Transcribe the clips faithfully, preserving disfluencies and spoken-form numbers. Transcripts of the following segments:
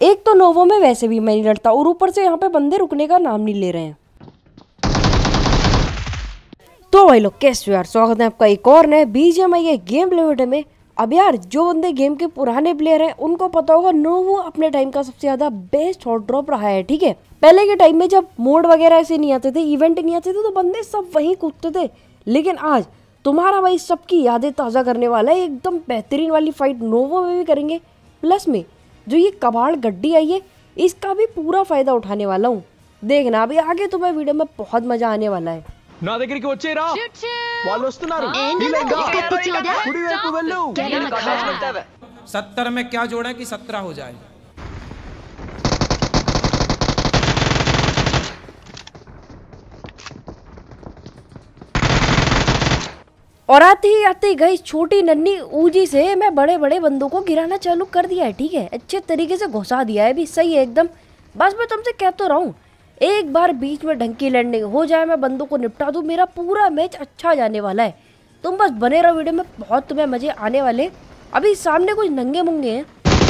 एक तो नोवो में वैसे भी मैं नहीं लड़ता और ऊपर से यहाँ पे बंदे रुकने का नाम नहीं ले रहे हैं। तो भाई लोग कैसे यार, स्वागत है आपका एक और नए बीजीएमआई के गेम प्ले वीडियो में। अब यार जो बंदे गेम के पुराने प्लेयर हैं उनको पता होगा नोवो अपने टाइम का सबसे ज्यादा बेस्ट हॉट ड्रॉप रहा है। ठीक है, पहले के टाइम में जब मोड वगैरह ऐसे नहीं आते थे, इवेंट नहीं आते थे, तो बंदे सब वहीं कूदते थे। लेकिन आज तुम्हारा भाई सबकी यादें ताज़ा करने वाला है, एकदम बेहतरीन वाली फाइट नोवो में भी करेंगे। प्लस में जो ये कबाड़ गड्डी आई है इसका भी पूरा फायदा उठाने वाला हूँ। देखना अभी आगे तुम्हें वीडियो में बहुत मजा आने वाला है। నా దగ్గరికి వచ్చేరా వాళ్ళు వస్తున్నారు కుడి వైపు వెళ్ళు सत्तर में क्या जोड़ा कि सत्रह हो जाए। और आते ही आते ही गई छोटी नन्ही ऊजी से मैं बड़े बड़े बंदों को गिराना चालू कर दिया है। ठीक है, अच्छे तरीके से घुसा दिया है, भी सही है एकदम। बस मैं तुमसे कह तो रहा हूँ, एक बार बीच में ढंग की लैंडिंग हो जाए, मैं बंदों को निपटा दूं, मेरा पूरा मैच अच्छा जाने वाला है। तुम बस बने रहो वीडियो में, बहुत तुम्हें मजे आने वाले। अभी सामने कुछ नंगे मुंगे हैं।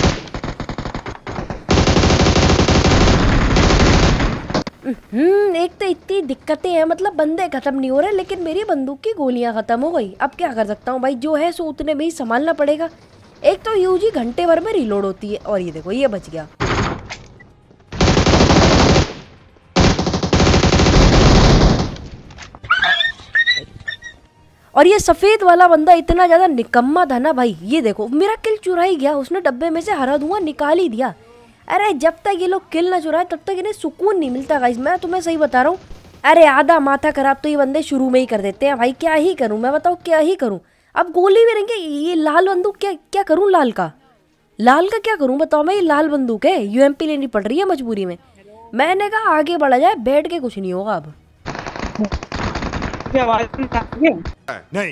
हम्म एक तो इतनी दिक्कतें हैं, मतलब बंदे खत्म नहीं हो रहे, लेकिन मेरी बंदूक की गोलियां खत्म हो गई। अब क्या कर सकता हूँ भाई, जो है सो उतने में ही संभालना पड़ेगा। एक तो यूजी घंटे भर में रिलोड होती है, और ये देखो ये बच गया। और ये सफेद वाला बंदा इतना ज्यादा निकम्मा था ना भाई, ये देखो मेरा किल चुरा ही गया, उसने डब्बे में से हरा धुआं निकाल ही दिया। अरे जब तक ये लोग किल ना चुराए तब तक इन्हें सुकून नहीं मिलता गाइस, मैं तुम्हें सही बता रहा हूँ। अरे आधा माथा खराब तो ये बंदे शुरू में ही कर देते हैं भाई, क्या ही करूँ मैं, बताओ क्या ही करूँ। अब गोली भी रहेंगे, ये लाल बंदूक क्या क्या करूँ, लाल का लाल का क्या करूँ बताओ। मैं ये लाल बंदूक है, यूएमपी लेनी पड़ रही है मजबूरी में। मैंने कहा आगे बढ़ा जाए, बैठ के कुछ नहीं होगा। अब आवाज नहीं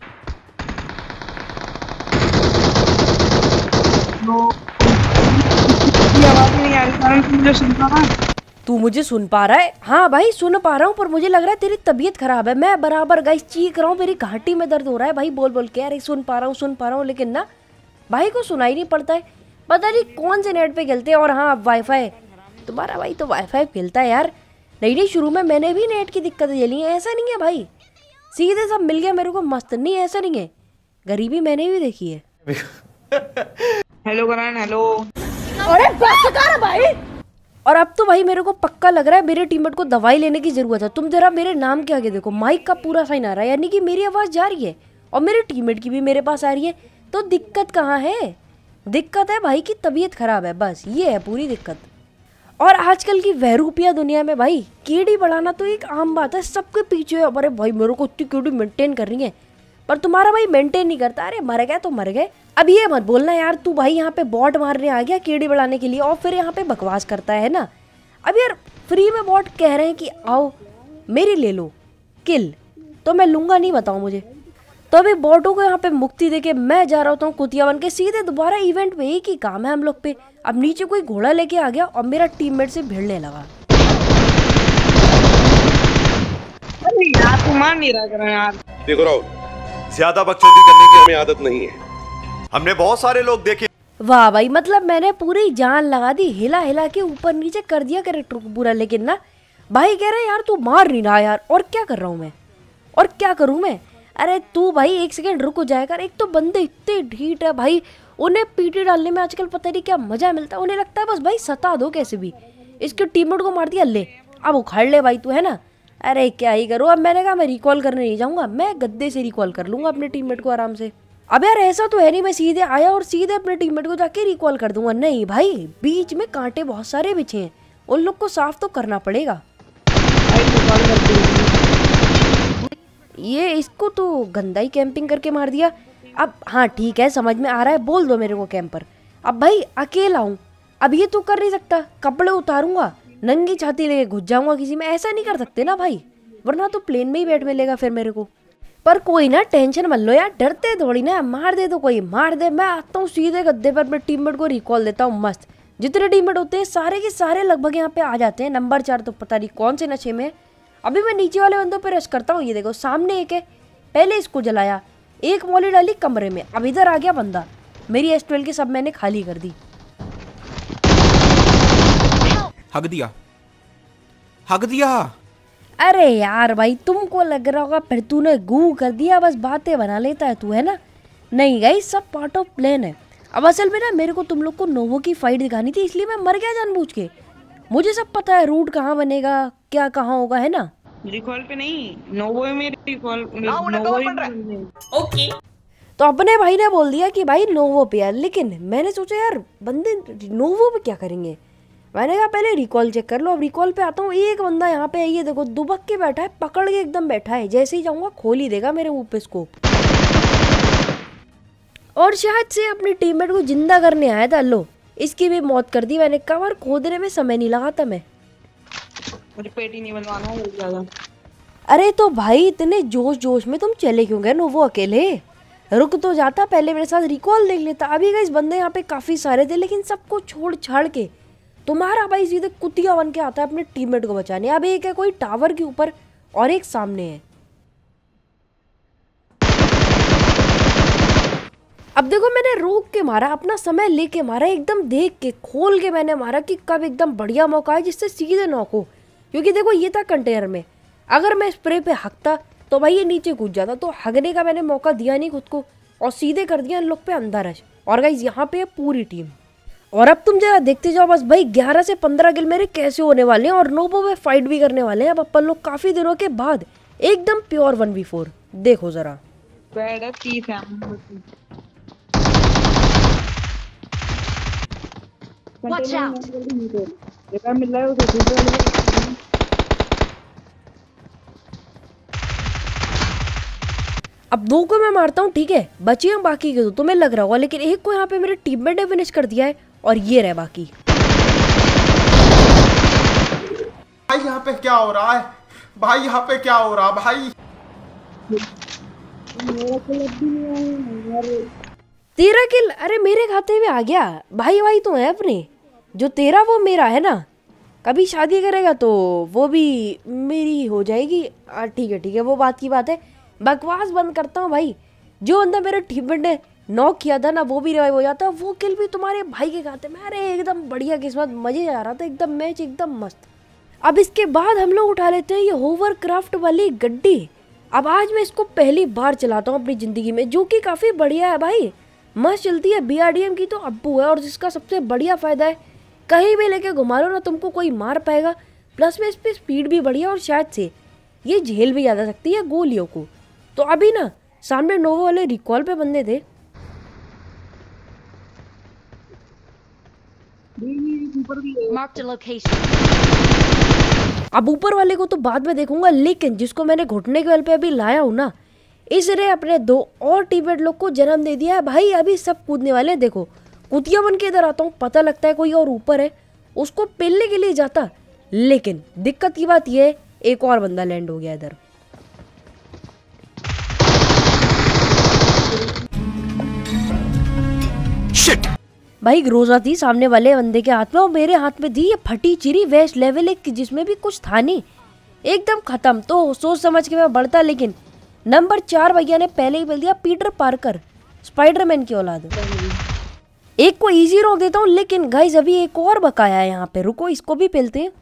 आवाज नहीं आ रही, मुझे सुन पा रहा है? तू मुझे सुन पा रहा है? हाँ भाई सुन पा रहा हूँ, पर मुझे लग रहा है तेरी तबीयत खराब है। मैं बराबर गाइस चीख रहा हूँ, मेरी घाटी में दर्द हो रहा है भाई बोल बोल के। अरे सुन पा रहा हूँ सुन पा रहा हूँ, लेकिन ना भाई को सुनाई नहीं पड़ता है। पता नहीं कौन से नेट पे खेलते हैं। और हाँ वाईफाई, तुम्हारा भाई तो वाईफाई खेलता है यार। नहीं नहीं, शुरू में मैंने भी नेट की दिक्कतें झेली हैं, ऐसा नहीं है भाई, सीधे सब मिल गया मेरे को मस्त। नहीं ऐसा नहीं है, गरीबी मैंने भी देखी है। Hello Karan, hello. अरे बस कर भाई। और अब तो भाई मेरे को पक्का लग रहा है मेरे टीममेट को दवाई लेने की जरूरत है। तुम जरा मेरे नाम के आगे देखो, माइक का पूरा साइन आ रहा है, यानी कि मेरी आवाज जा रही है और मेरे टीममेट की भी मेरे पास आ रही है। तो दिक्कत कहाँ है? दिक्कत है भाई की तबीयत खराब है, बस ये है पूरी दिक्कत। और आजकल की वहरूपिया दुनिया में भाई केडी बढ़ाना तो एक आम बात है, सबके पीछे है। अरे भाई मेरे को इतनी केडी मेंटेन कर रही है, पर तुम्हारा भाई मेंटेन नहीं करता। अरे मर गए तो मर गए। अब ये मत बोलना यार तू भाई यहाँ पे बॉट मारने आ गया केडी बढ़ाने के लिए और फिर यहाँ पे बकवास करता है ना। अब यार फ्री में बॉट कह रहे हैं कि आओ मेरी ले लो किल, तो मैं लूंगा नहीं, बताओ मुझे। तो अभी बॉटों को यहाँ पे मुक्ति देके मैं जा रहा हूँ कुतिया बन के सीधे दोबारा इवेंट पे। एक ही काम है हम लोग पे। अब नीचे कोई घोड़ा लेके आ गया और मेरा टीममेट से भिड़ने लगा। अरे यार तू मान नहीं रहा करण यार। देखो राहुल, ज्यादा बकचोदी करने की हमें आदत नहीं है, हमने बहुत सारे लोग देखे। वाह भाई, मतलब मैंने पूरी जान लगा दी, हिला हिला के ऊपर नीचे कर दिया कैरेक्टर को पूरा। लेकिन ना भाई कह रहे यार तू मार नहीं रहा यार, और क्या कर रहा हूँ मैं, और क्या करूँ मैं। अरे तू भाई एक सेकंड रुक जाएगा। एक तो बंदे इतने ढीठ है भाई, उन्हें पीटी डालने में आजकल पता नहीं क्या मजा मिलता है। उन्हें लगता है बस भाई सता दो कैसे भी। इसके टीममेट को मार दिया, ले अब उखाड़ ले भाई तू, है ना। अरे क्या ही करूँ अब। मैंने कहा मैं रिकॉल करने नहीं जाऊंगा, मैं गद्दे से रिकॉल कर लूंगा अपने टीममेट को आराम से। अब यार ऐसा तो है नहीं मैं सीधे आया और सीधे अपने टीममेट को जाके रिकॉल कर दूंगा। नहीं भाई, बीच में कांटे बहुत सारे बिछे हैं, उन लोग को साफ तो करना पड़ेगा। ये इसको तो गंदा ही कैंपिंग करके मार दिया। अब हाँ ठीक है, समझ में आ रहा है, बोल दो मेरे को कैंपर। अब भाई अकेला हूँ, अब ये तो कर नहीं सकता, कपड़े उतारूंगा नंगी छाती लेके घुस जाऊंगा किसी में, ऐसा नहीं कर सकते ना भाई, वरना तो प्लेन में ही बैठ मिलेगा फिर मेरे को। पर कोई ना, टेंशन मत लो यार, डरते थोड़ी ना, मार दे तो कोई मार दे। मैं आता हूँ सीधे गद्दे पर अपने टीममेट को रिकॉल देता हूँ मस्त। जितने टीममेट होते हैं सारे के सारे लगभग यहाँ पे आ जाते हैं। नंबर चार तो पता नहीं कौन से नशे में। अभी मैं नीचे वाले बंदों पे रश करता हूँ। ये देखो सामने एक है, पहले इसको जलाया, एक मौली डाली कमरे में। अब इधर आ गया बंदा, मेरी एस ट्वेल्व की सब मैंने खाली कर दी। हक दिया, हक दिया। अरे यार भाई, तुमको लग रहा होगा फिर तूने गू कर दिया, बस बातें बना लेता है तू, है ना? नहीं गाइस, सब पार्ट ऑफ प्लान है। अब असल में ना मेरे को तुम लोग को नोवो की फाइट दिखानी थी, इसलिए मैं मर गया जानबूझ के। मुझे सब पता है रूट कहाँ बनेगा, क्या कहाँ होगा, है ना? रिकॉल पे नहीं, नोवो में रिकॉल, नोवो में। ओके। तो अपने भाई ने बोल दिया कि भाई नोवो पे यार, लेकिन मैंने सोचा यार बंदे नोवो पे क्या करेंगे। मैंने कहा पहले रिकॉल चेक कर लो। अब रिकॉल पे आता हूँ, एक बंदा यहाँ पे ये देखो दुबक के बैठा है, पकड़ के एकदम बैठा है, जैसे ही जाऊंगा खोल ही देगा मेरे मुंह पे स्कोप। और शायद से अपनी टीममेट को जिंदा करने आया था। लो, इसकी भी मौत कर दी मैंने। कवर खोदने में समय नहीं लगा था मैं। मुझे पेट ही नहीं बनवाना है ज्यादा। अरे तो भाई इतने जोश जोश में तुम चले क्यों गए नोवो अकेले? रुक तो जाता, पहले मेरे साथ रिकॉल देख लेता। अभी गाइस बंदे यहाँ पे काफी सारे थे, लेकिन सबको छोड़ छाड़ के तुम्हारा भाई सीधे कुतिया बन के आता है अपने टीममेट को बचाने। अब एक है कोई टावर के ऊपर और एक सामने है। अब देखो मैंने रोक के मारा, अपना समय लेके मारा, एकदम देख के खोल के मैंने मारा कि कब एकदम बढ़िया मौका है जिससे सीधे नॉक हो। क्योंकि देखो ये था कंटेनर में, अगर मैं स्प्रे पे हकता तो भाई ये नीचे कूद जाता। तो हगने का मैंने मौका दिया नहीं खुद को और सीधे कर दिया इन लोग पे अंदर रश। और गाइस यहाँ पे है पूरी टीम। और अब तुम जरा देखते जाओ बस भाई, ग्यारह से पंद्रह किल मेरे कैसे होने वाले हैं और नोवो में फाइट भी करने वाले हैं। अब अपन लोग काफी दिनों के बाद एकदम प्योर वन वी फोर। देखो जरा बैड है, तीस है। Watch out. ये मिल रहा है उसे दूसरे वाले। अब दो को मैं मारता हूँ, ठीक है, बचे हैं बाकी के दो। तुम्हें लग रहा होगा, लेकिन एक को यहाँ पे मेरे टीममेट ने फिनिश कर दिया है और ये रहे बाकी। भाई यहाँ पे क्या हो रहा है? भाई यहाँ पे क्या हो रहा भाई? तेरा किल, अरे मेरे खाते में आ गया। भाई भाई तो है अपने, जो तेरा वो मेरा है ना। कभी शादी करेगा तो वो भी मेरी हो जाएगी। ठीक है ठीक है, वो बात की बात है। बकवास बंद करता हूँ भाई। जो बंदा मेरे टीममेट ने नॉक किया था ना, वो भी रिवाइव हो जाता। वो किल भी तुम्हारे भाई के खाते में। अरे एकदम बढ़िया किस्मत, मजे आ रहा था एकदम, मैच एकदम मस्त। अब इसके बाद हम लोग उठा लेते हैं ये होवरक्राफ्ट वाली गड्डी। अब आज मैं इसको पहली बार चलाता हूँ अपनी जिंदगी में, जो कि काफी बढ़िया है भाई, मस्त चलती है। बी आर डी एम की तो अब्बू है, और जिसका सबसे बढ़िया फायदा है कहीं भी लेके घुमा लो ना तुमको कोई मार पाएगा। प्लस में इस पर स्पीड भी बढ़िया, और शायद से ये झेल भी ज्यादा सकती है गोलियों को। तो अभी ना सामने नोवो वाले रिकॉल पे बंदे थे। अब ऊपर वाले को तो बाद में देखूंगा, लेकिन जिसको मैंने घुटने के बल पे अभी लाया हूं ना, इसने अपने दो और टीममेट लोग को जन्म दे दिया है भाई। अभी सब कूदने वाले हैं। देखो कुतिया बन के इधर आता हूँ, पता लगता है कोई और ऊपर है, उसको पेलने के लिए जाता। लेकिन दिक्कत की बात यह है, एक और बंदा लैंड हो गया इधर। शिट। भाई ग्रोजा थी सामने वाले बंदे के हाथ में, और मेरे हाथ में थी ये फटी चिरी वेस्ट लेवल एक, जिसमें भी कुछ था नहीं, एकदम खत्म। तो सोच समझ के मैं बढ़ता, लेकिन नंबर चार भैया ने पहले ही बोल दिया पीटर पार्कर, स्पाइडरमैन की औलाद। एक को इजी रोक देता हूँ, लेकिन गाइस अभी एक और बकाया है यहाँ पे। रुको इसको भी पेलते हैं।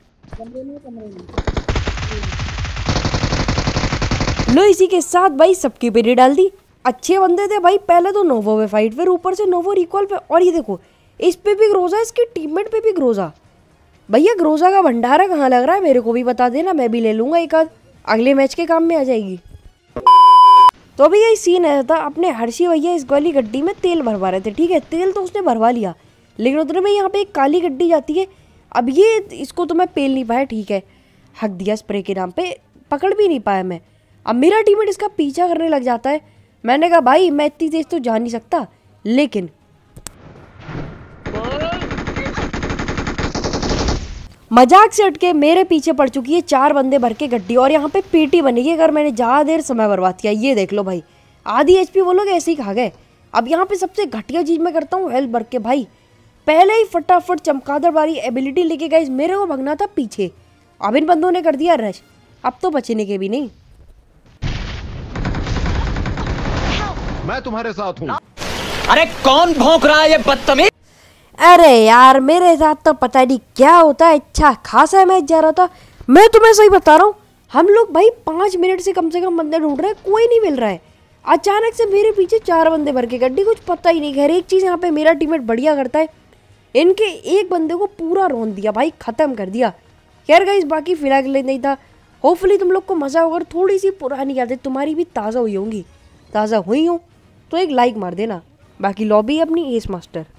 लो इसी के साथ भाई सबकी पेरी डाल दी। अच्छे बंदे थे भाई। पहले तो नोवो में फाइट, फिर ऊपर से नोवो रिकॉल पे, और ये देखो इस पे भी ग्रोजा, इसके टीममेट पे भी ग्रोजा। भैया ग्रोजा का भंडारा कहाँ लग रहा है मेरे को भी बता देना, मैं भी ले लूंगा एक आध, अगले मैच के काम में आ जाएगी। तो अभी यही सीन आया था, अपने हर्षी भैया इस वाली गड्डी में तेल भरवा रहे थे। ठीक है, तेल तो उसने भरवा लिया, लेकिन उतने में यहाँ पे एक काली गड्डी जाती है। अब ये इसको तो मैं पेल नहीं पाया, ठीक है, हक दिया स्प्रे के नाम पे, पकड़ भी नहीं पाया मैं। अब मेरा टीममेट इसका पीछा करने लग जाता है। मैंने कहा भाई मैं इतनी तेज तो जा नहीं सकता, लेकिन मजाक से हटके मेरे पीछे पड़ चुकी है चार बंदे भर के गड्डी, और यहाँ पे पीटी बनेगी अगर मैंने ज़्यादा देर समय बर्बाद किया। ये देख लो भाई, आधी एचपी वो लोग ऐसे ही खा गए। अब यहाँ पे सबसे घटिया चीज़ मैं करता हूँ हेल्थ भर के भाई, पहले ही फटाफट चमकादड़ वाली एबिलिटी लेके गए। मेरे को भगना था पीछे, अब इन बंदों ने कर दिया रश, अब तो बचने के भी नहीं। मैं तुम्हारे साथ हूँ। अरे कौन भौंक रहा है ये बदतमीज? अरे यार मेरे साथ तो पता नहीं क्या होता है, अच्छा खासा मैच जा रहा था। मैं तुम्हें सही बता रहा हूँ, हम लोग भाई पाँच मिनट से कम से कम बंदे ढूंढ रहे हैं, कोई नहीं मिल रहा है। अचानक से मेरे पीछे चार बंदे भर के गड्डी, कुछ पता ही नहीं। खैर एक चीज़ यहाँ पे मेरा टीममेट बढ़िया करता है, इनके एक बंदे को पूरा रौंद दिया भाई, ख़त्म कर दिया। खैर गाइस बाकी फिलहाल के लिए नहीं था। होपफुली तुम लोग को मज़ा होगा और थोड़ी सी पुरानी यादें तुम्हारी भी ताज़ा हुई होंगी। ताज़ा हुई हो तो एक लाइक मार देना। बाकी लॉबी अपनी एस मास्टर।